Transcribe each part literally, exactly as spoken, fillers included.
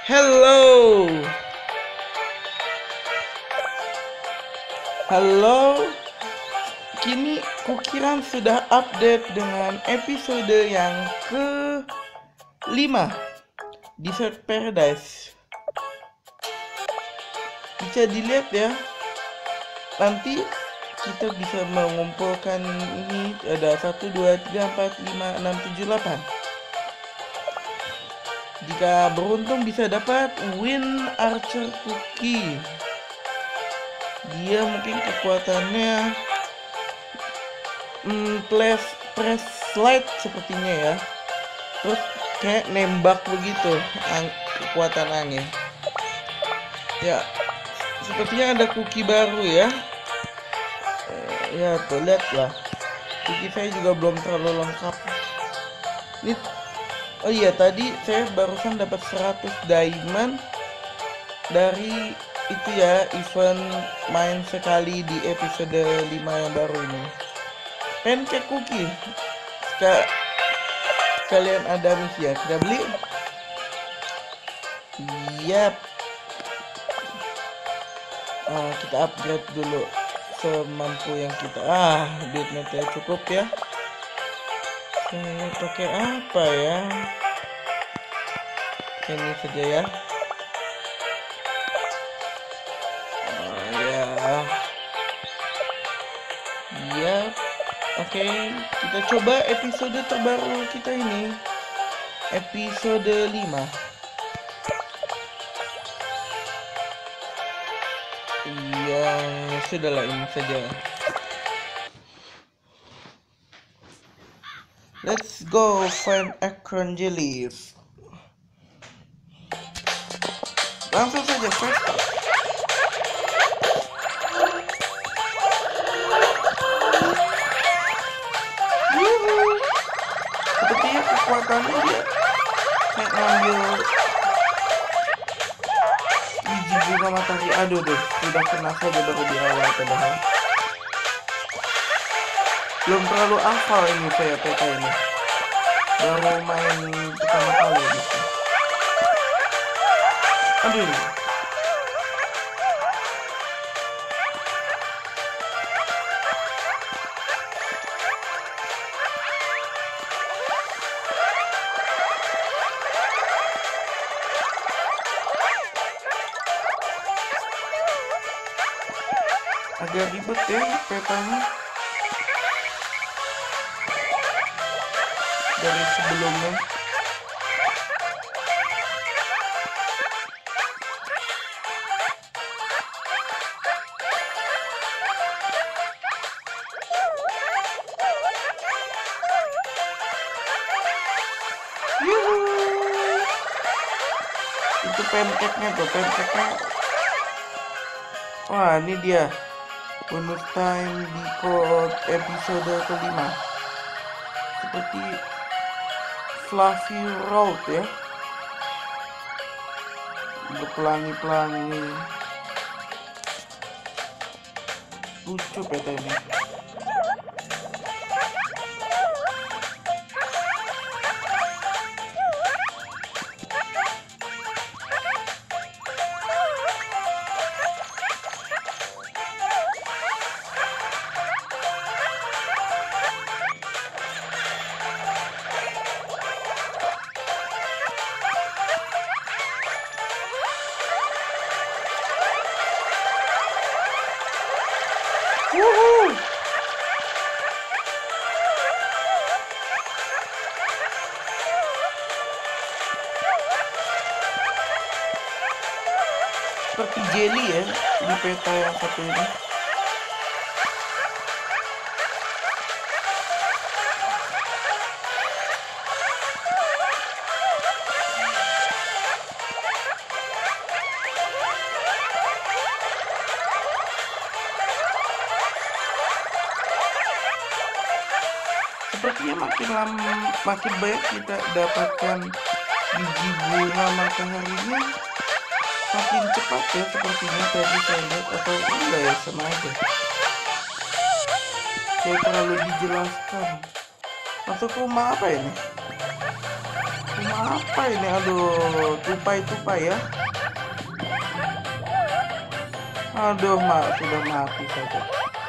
Hello, halo. Kini kukiran sudah update dengan episode yang ke lima Dessert Paradise. Bisa dilihat ya. Nanti kita bisa mengumpulkan ini ada satu, dua, tiga, empat, lima, enam, tujuh, delapan. Jika beruntung bisa dapat Win Archer Cookie. Dia mungkin kekuatannya hmm, press, press slide sepertinya ya. Terus kayak nembak begitu ang, kekuatan angin. Ya, sepertinya ada cookie baru ya. Eh, ya tuh lihatlah. Cookie saya juga belum terlalu lengkap. Ini oh iya, tadi saya barusan dapat seratus diamond dari itu ya, event main sekali di episode lima yang baru ini. Pancake cookie. Sekal kalian ada misi ya, kita beli. Yap. Ah, kita upgrade dulu semampu yang kita. Ah, duitnya tidak cukup ya. Saya pakai apa ya? Ini saja ya. Oh ya. Ya. Oke, kita coba episode terbaru kita ini. Episode lima. Iya, sudahlah ini saja. Let's go find acorn jellies. Langsung saja first up. Yuhu. Sepertinya kekuatannya dia kayak ngambil biji bunga matahari. Aduh deh, sudah kena saja baru di awal padahal. Belum terlalu hafal ini saya peta ini. Baru main pertama kali gitu. Aduh. Agak ribet ya petanya dari sebelumnya. Yuhu. Itu pancake-nya tuh, pancake-nya. Wah, ini dia bonus time di code episode kelima. Seperti fluffy road ya, berpelangi-pelangi, lucu peta ini. Woohoo! Seperti jelly ya di peta yang satu ini. Sepertinya makin lama makin banyak kita dapatkan biji bunga mataharinya, makin cepat ya sepertinya tadi saya lihat, atau enggak ya, sama aja. Saya terlalu dijelaskan. Masuk rumah apa ini? Rumah Apa ini? Aduh, tupai-tupai ya. Aduh, mak sudah mati saja.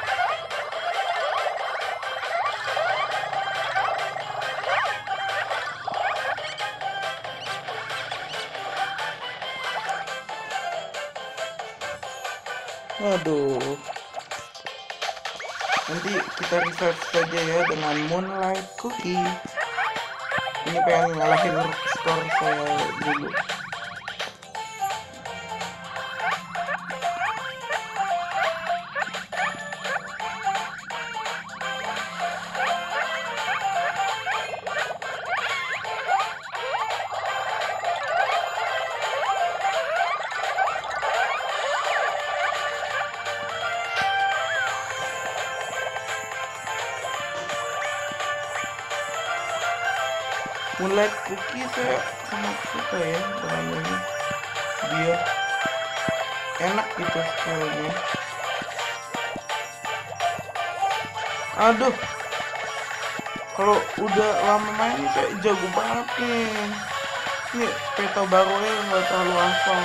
Aduh. Nanti kita research saja ya dengan Moonlight Cookie. Ini pengen ngalahin skor saya dulu. Moonlight Cookie saya sangat suka ya dengan ini, dia enak gitu skillnya. Aduh, kalau udah lama main kayak jago banget nih. Ini peta barunya nggak terlalu hafal.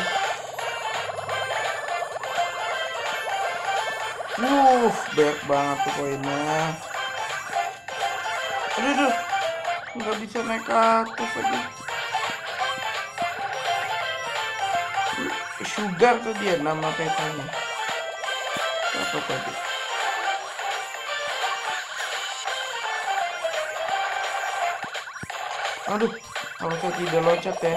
Wuh, banyak banget tuh koinnya. Aduh, aduh. Nggak bisa naik ke atas lagi. Sugar tadi ya nama petanya. Apa tadi? Aduh, kalau saya tidak loncat ya.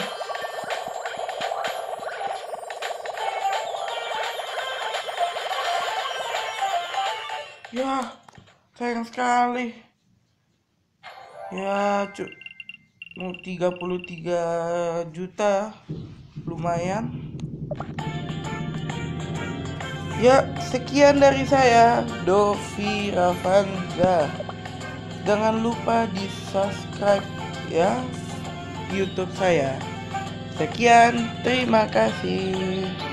Ya, sayang sekali. Ya, cu mau tiga puluh tiga juta, lumayan. Ya, sekian dari saya, Dovi Ravanza. Jangan lupa di subscribe ya YouTube saya. Sekian, terima kasih.